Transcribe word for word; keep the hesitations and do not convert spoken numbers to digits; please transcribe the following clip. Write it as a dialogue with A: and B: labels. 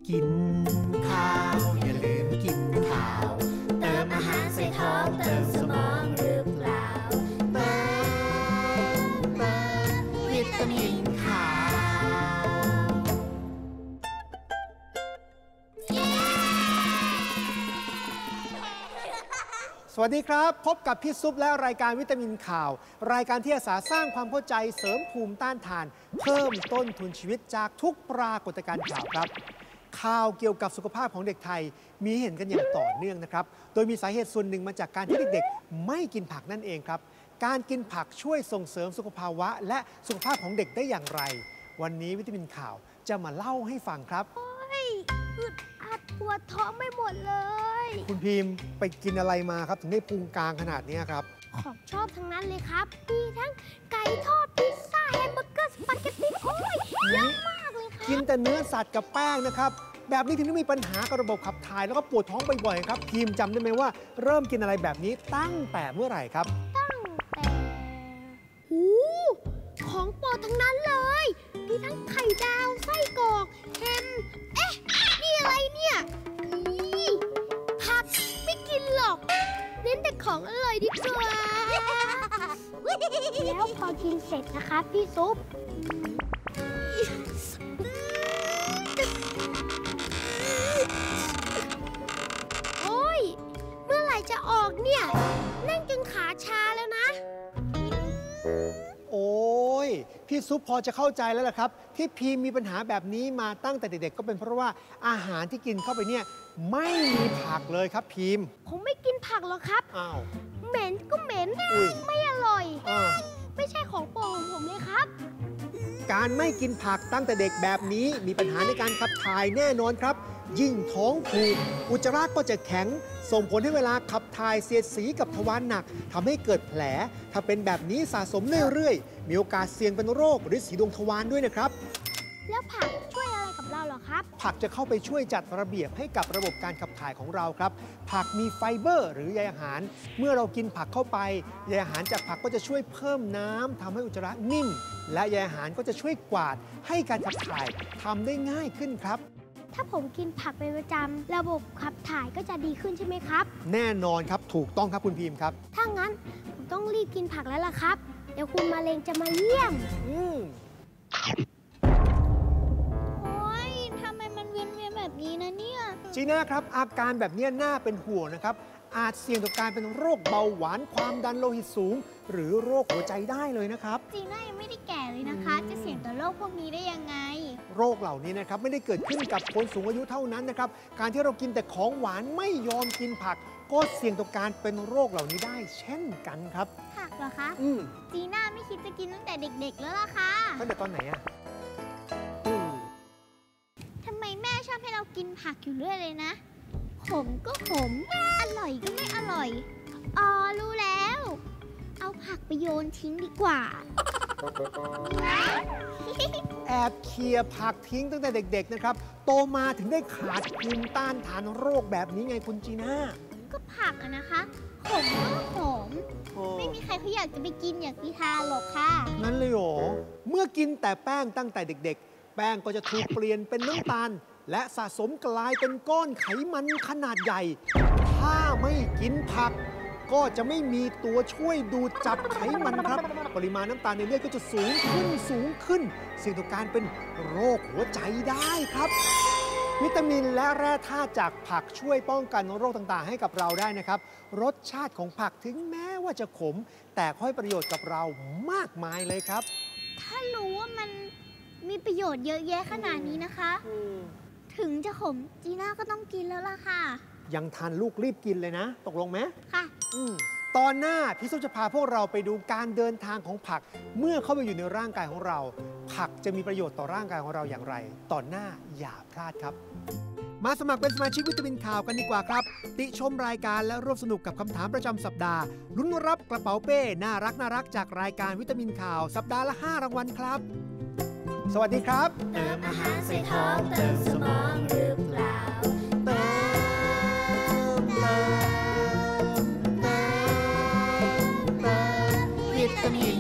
A: กินข้าวอย่าลืมกินข้าวเติมอาหารใส่ท้องเติมสมองหรือเปล่าเติมเติมวิตามินข้าวสวัสดีครับพบกับพี่ซุปและรายการวิตามินข่าวรายการที่อาสาสร้างความเข้าใจเสริมภูมิต้านทานเพิ่มต้นทุนชีวิตจากทุกปรากฏการณ์ข่าวครับข่าวเกี่ยวกับสุขภาพของเด็กไทยมีเห็นกันอย่างต่อเนื่องนะครับโดยมีสาเหตุส่วนหนึ่งมาจากการที่เด็กๆไม่กินผักนั่นเองครับการกินผักช่วยส่งเสริมสุขภาวะและสุขภาพของเด็กได้อย่างไรวันนี้วิตามินข่าวจะมาเล่าให้ฟังครับ
B: โอ้ยอึดอัดปวดท้องไม่หมดเลย
A: คุณพิมพ์ไปกินอะไรมาครับถึงได้พุงกลางขนาดนี้ครับ
B: ของชอบทั้งนั้นเลยครับมีทั้งไก่ทอดพิซซ่าแฮมเบอร์เกอร์สปาเกตตี้โอ้ยเยอะมากเลยครับ
A: กินแต่เนื้อสัตว์กับแป้งนะครับแบบนี้ถึงได้มีปัญหากับระบบขับถ่ายแล้วก็ปวดท้องบ่อยๆครับพิมพ์จำได้ไหมว่าเริ่มกินอะไรแบบนี้ตั้งแต่เมื่อไหร่ครับ
B: ตั้งแต่หูของโปรดทั้งนั้นเลยมีทั้งไข่ดาวไส้กรอกแฮมเอ๊ะนี่อะไรเนี่ยนี่ผักไม่กินหรอกเน้นแต่ของอร่อยดีกว่าแล้วพอกินเสร็จนะคะพี่ซุปโอ้ยเมื่อไหร่จะออกเนี่ยนั่งจนขาชาแล้วนะ
A: โอ้ยพี่ซุปพอจะเข้าใจแล้วล่ะครับที่พีมีปัญหาแบบนี้มาตั้งแต่เด็กๆก็เป็นเพราะว่าอาหารที่กินเข้าไปเนี่ยไม่มีผักเลยครับพีม
B: ผมไม่กินผักหรอกครับ
A: อ้าว
B: เหม็นก็เหม็นไม่อร่อยไม่ใช่ของโปรดของผมเลยครับ
A: การไม่กินผักตั้งแต่เด็กแบบนี้มีปัญหาในการขับถ่ายแน่นอนครับยิ่งท้องผูกอุจจาระก็จะแข็งส่งผลให้เวลาขับถ่ายเสียดสีกับทวารหนักทำให้เกิดแผลถ้าเป็นแบบนี้สะสมเรื่อยๆมีโอกาสเสี่ยงเป็นโรคหรือสีดวงทวารด้วยนะครับ
B: แล้วผักช่วยอะไรกับเราเหรอครับ
A: ผักจะเข้าไปช่วยจัดระเบียบให้กับระบบการขับถ่ายของเราครับผักมีไฟเบอร์หรือใยอาหารเมื่อเรากินผักเข้าไปใยอาหารจากผักก็จะช่วยเพิ่มน้ำทำให้อุจจาระนิ่มและใยอาหารก็จะช่วยกวาดให้การขับถ่ายทำได้ง่ายขึ้นครับ
B: ถ้าผมกินผักเป็นประจำระบบขับถ่ายก็จะดีขึ้นใช่ไหมครับ
A: แน่นอนครับถูกต้องครับคุณพิมพ์ครับ
B: ถ้างั้นผมต้องรีบกินผักแล้วล่ะครับเดี๋ยวคุณมะเร็งจะมาเยี่ยมอืมโอ๊ยทำไมมันเวียนเวียนแบบนี้นะเนี่ย
A: จีน่าครับอาการแบบนี้น่าเป็นห่วงนะครับอาจเสี่ยงต่อการเป็นโรคเบาหวานความดันโลหิตสูงหรือโรคหัวใจได้เลยนะครับ
B: จีน่ายังไม่ได้แก่เลยนะคะจะเสี่ยงต่อโรคพวกนี้ได้ยังไง
A: โรคเหล่านี้นะครับไม่ได้เกิดขึ้นกับคนสูงอายุเท่านั้นนะครับการที่เรากินแต่ของหวานไม่ยอมกินผักก็เสี่ยงต่อการเป็นโรคเหล่านี้ได้เช่นกันครับ
B: ผักเหรอคะ
A: อืม
B: จีน่าไม่คิดจะกินตั้งแต่เด็กๆแล้วล่ะค่ะ
A: ตั้งแต่ตอนไหนอะ
B: ทำไมแม่ชอบให้เรากินผักอยู่เรื่อยเลยนะขมก็ขมอร่อยก็ไม่อร่อยอ๋อรู้แล้วเอาผักไปโยนทิ้งดีกว่า
A: แอบเคี่ยผักทิ้งตั้งแต่เด็กๆนะครับโตมาถึงได้ขาดภูมิต้านทานโรคแบบนี้ไงคุณจีน่า
B: ก็ผักอะนะคะขมก็ขมไม่มีใครเขาอยากจะไปกินอย่างพิธาหรอกค่ะ
A: นั่นเลยเหรอเมื่อกินแต่แป้งตั้งแต่เด็กๆแป้งก็จะถูกเปลี่ยนเป็นน้ำตาลและสะสมกลายเป็นก้อนไขมันขนาดใหญ่ถ้าไม่กินผักก็จะไม่มีตัวช่วยดูดจับไขมันครับปริมาณน้ำตาลในเลือดก็จะสูงขึ้นสูงขึ้นเสี่ยงต่อการเป็นโรคหัวใจได้ครับวิตามินและแร่ธาตุจากผักช่วยป้องกันโรคต่างๆให้กับเราได้นะครับรสชาติของผักถึงแม้ว่าจะขมแต่ก็ให้ประโยชน์กับเรามากมายเลยครับ
B: ถ้ารู้ว่ามันมีประโยชน์เยอะแยะขนาดนี้นะคะถึงจะขมจีน่าก็ต้องกินแล้วล่ะค่ะ
A: ยังทันลูกรีบกินเลยนะตกลงไหม
B: ค่ะ
A: อืมตอนหน้าพี่ซุปจะพาพวกเราไปดูการเดินทางของผักเมื่อเข้าไปอยู่ในร่างกายของเราผักจะมีประโยชน์ต่อร่างกายของเราอย่างไรตอนหน้าอย่าพลาดครับมาสมัครเป็นสมาชิกวิตามินข่าวกันดีกว่าครับติชมรายการและร่วมสนุกกับคำถามประจำสัปดาห์ลุ้นรับกระเป๋าเป้น่ารักน่ารักจากรายการวิตามินข่าวสัปดาห์ละห้ารางวัลครับสวัสดีครับ
C: เติมอาหารใส่ท้องเติมสมองหรือเปล่าเติมเติมเติมเติมวิตามิน